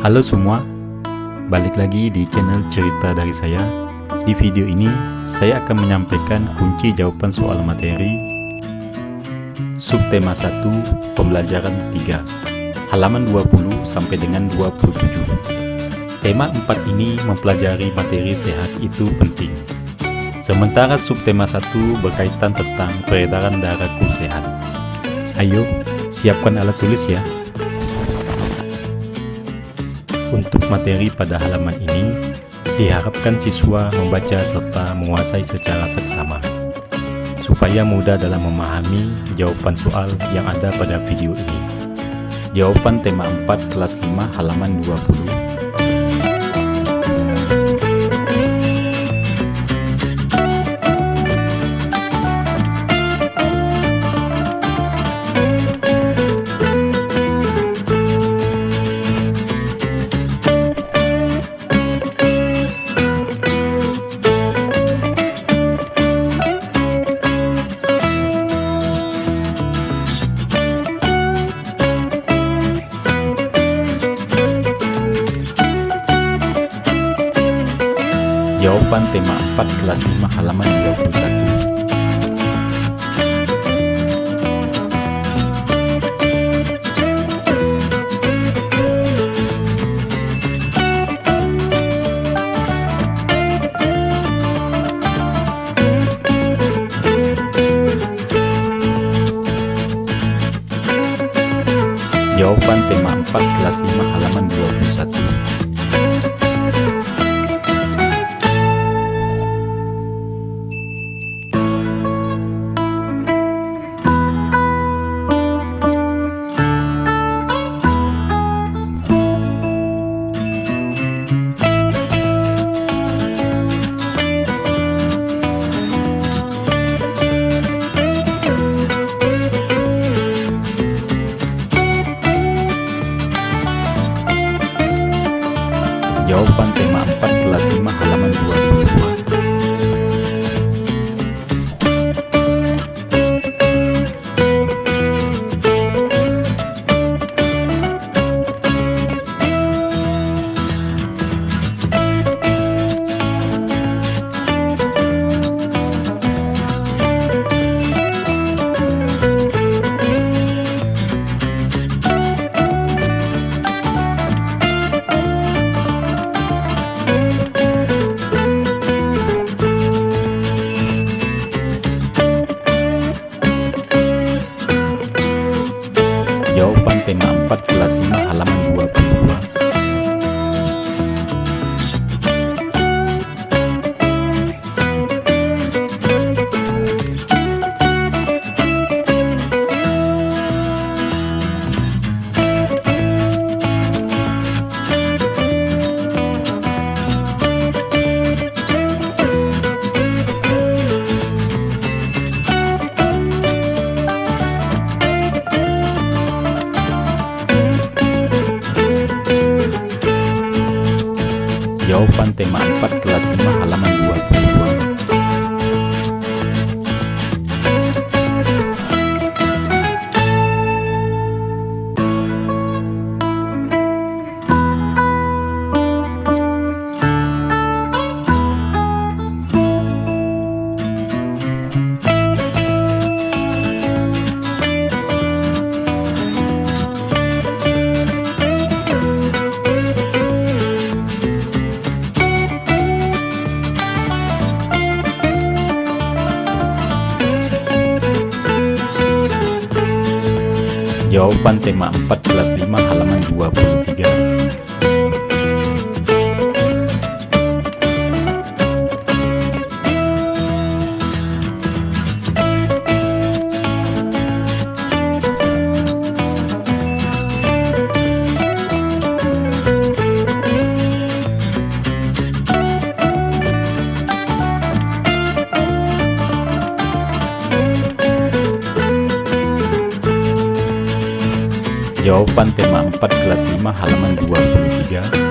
Halo semua, balik lagi di channel cerita dari saya. Di video ini saya akan menyampaikan kunci jawaban soal materi subtema 1 pembelajaran 3 halaman 20 sampai dengan 27. Tema 4 ini mempelajari materi sehat itu penting. Sementara subtema 1 berkaitan tentang peredaran darahku sehat. Ayo, siapkan alat tulis ya. Untuk materi pada halaman ini, diharapkan siswa membaca serta menguasai secara seksama, supaya mudah dalam memahami jawaban soal yang ada pada video ini. Jawaban tema 4 kelas 5 halaman 20. Jawaban tema 4 kelas 5 halaman 21. Jawaban tema 4 kelas 5 halaman 21. Jawaban tema 4 kelas 5 halaman 22. Jawaban tema 4 kelas 5 halaman 22. Jawaban tema 4 kelas 5 halaman 22. Jawaban tema 4 kelas 5 halaman 23. Jawaban tema 4 kelas 5 halaman 23.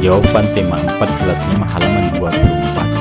Jawaban tema 4 kelas 5 halaman 24.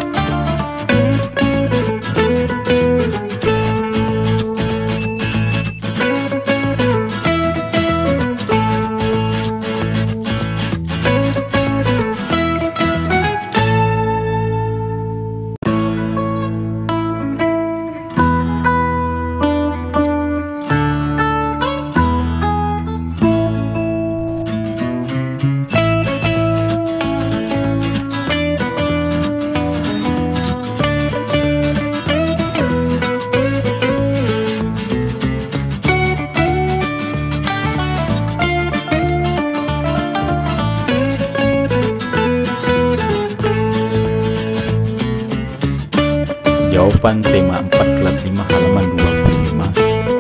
Jawaban tema 4 kelas 5 halaman 25.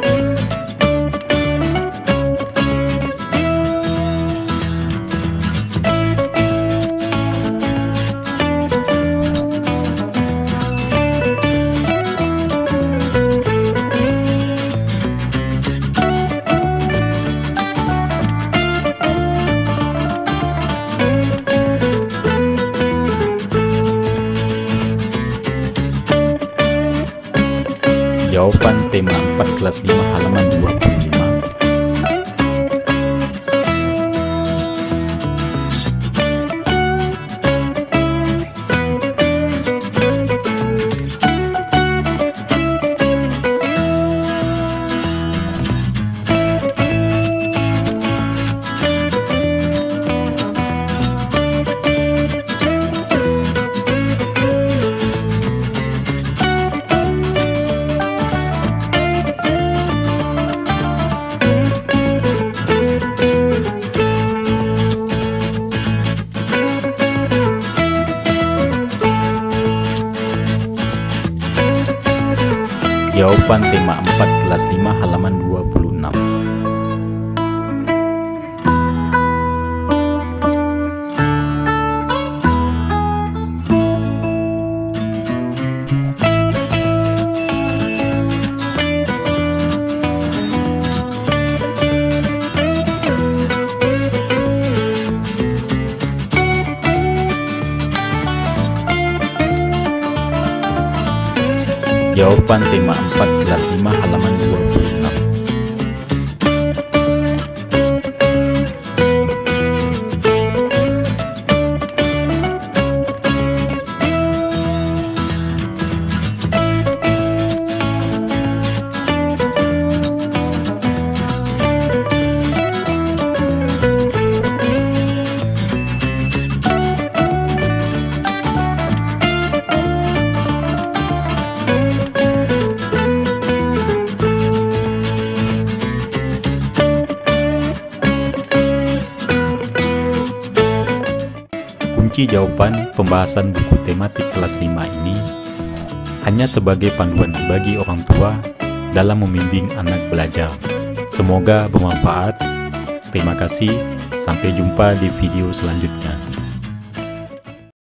Jawaban tema 4 kelas 5 halaman 25. Jawaban tema 4 kelas 5 halaman 26. Jawaban tema 4 kelas 5 halaman 26. Kunci jawaban pembahasan buku tematik kelas 5 ini hanya sebagai panduan bagi orang tua dalam membimbing anak belajar. Semoga bermanfaat. Terima kasih. Sampai jumpa di video selanjutnya.